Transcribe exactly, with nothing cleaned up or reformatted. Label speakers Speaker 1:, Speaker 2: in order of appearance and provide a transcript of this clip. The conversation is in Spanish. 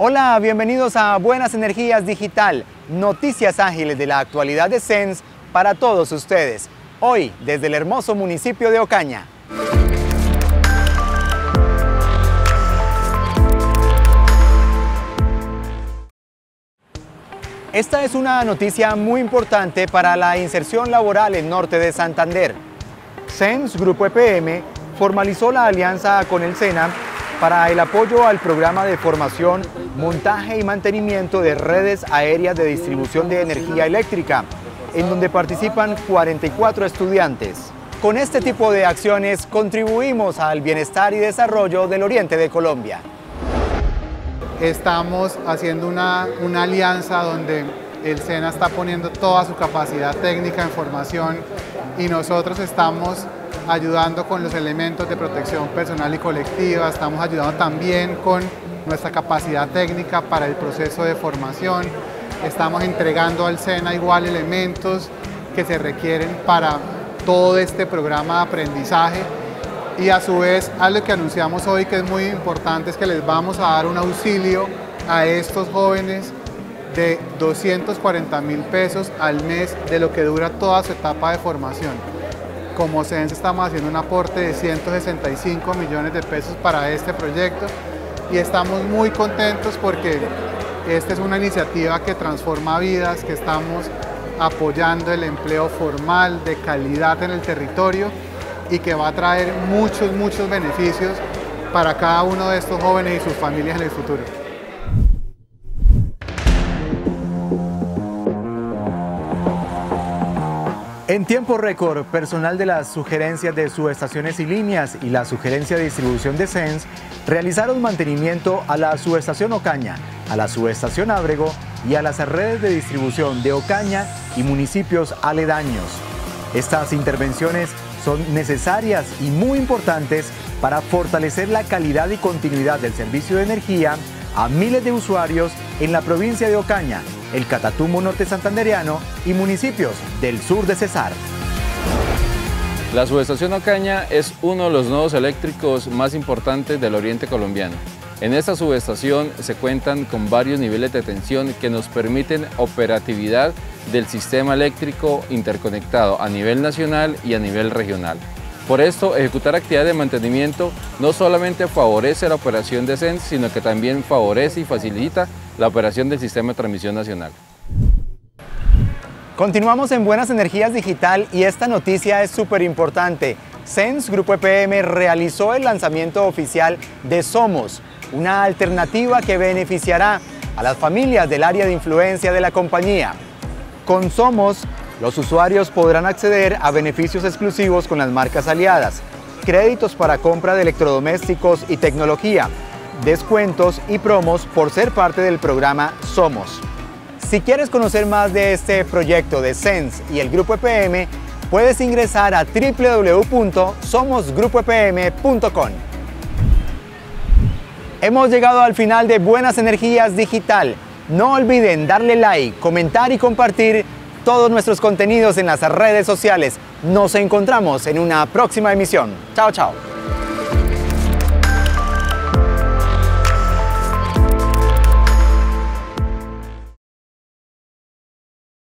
Speaker 1: Hola, bienvenidos a Buenas Energías Digital, noticias ágiles de la actualidad de Sens para todos ustedes. Hoy, desde el hermoso municipio de Ocaña. Esta es una noticia muy importante para la inserción laboral en norte de Santander. Sens Grupo E P M formalizó la alianza con el SENA para el apoyo al programa de formación, montaje y mantenimiento de redes aéreas de distribución de energía eléctrica, en donde participan cuarenta y cuatro estudiantes. Con este tipo de acciones contribuimos al bienestar y desarrollo del oriente de Colombia.
Speaker 2: Estamos haciendo una, una alianza donde el SENA está poniendo toda su capacidad técnica en formación y nosotros estamos ayudando con los elementos de protección personal y colectiva, estamos ayudando también con nuestra capacidad técnica para el proceso de formación, estamos entregando al SENA igual elementos que se requieren para todo este programa de aprendizaje y a su vez algo que anunciamos hoy que es muy importante es que les vamos a dar un auxilio a estos jóvenes de doscientos cuarenta mil pesos al mes de lo que dura toda su etapa de formación. Como Sens estamos haciendo un aporte de ciento sesenta y cinco millones de pesos para este proyecto y estamos muy contentos porque esta es una iniciativa que transforma vidas, que estamos apoyando el empleo formal de calidad en el territorio y que va a traer muchos, muchos beneficios para cada uno de estos jóvenes y sus familias en el futuro.
Speaker 1: En tiempo récord, personal de las sugerencias de subestaciones y líneas y la sugerencia de distribución de Sens realizaron mantenimiento a la subestación Ocaña, a la subestación Ábrego y a las redes de distribución de Ocaña y municipios aledaños. Estas intervenciones son necesarias y muy importantes para fortalecer la calidad y continuidad del servicio de energía a miles de usuarios en la provincia de Ocaña, el Catatumbo norte santandereano y municipios del sur de Cesar.
Speaker 3: La subestación Ocaña es uno de los nodos eléctricos más importantes del oriente colombiano. En esta subestación se cuentan con varios niveles de tensión que nos permiten operatividad del sistema eléctrico interconectado a nivel nacional y a nivel regional. Por esto, ejecutar actividades de mantenimiento no solamente favorece la operación de Sens, sino que también favorece y facilita la operación del sistema de transmisión nacional.
Speaker 1: Continuamos en Buenas Energías Digital y esta noticia es súper importante. Sens Grupo E P M realizó el lanzamiento oficial de Somos, una alternativa que beneficiará a las familias del área de influencia de la compañía. Con Somos, los usuarios podrán acceder a beneficios exclusivos con las marcas aliadas, créditos para compra de electrodomésticos y tecnología, descuentos y promos por ser parte del programa Somos. Si quieres conocer más de este proyecto de Sens y el Grupo E P M, puedes ingresar a w w w punto somos grupo e p m punto com. Hemos llegado al final de Buenas Energías Digital. No olviden darle like, comentar y compartir todos nuestros contenidos en las redes sociales. Nos encontramos en una próxima emisión. Chao, chao.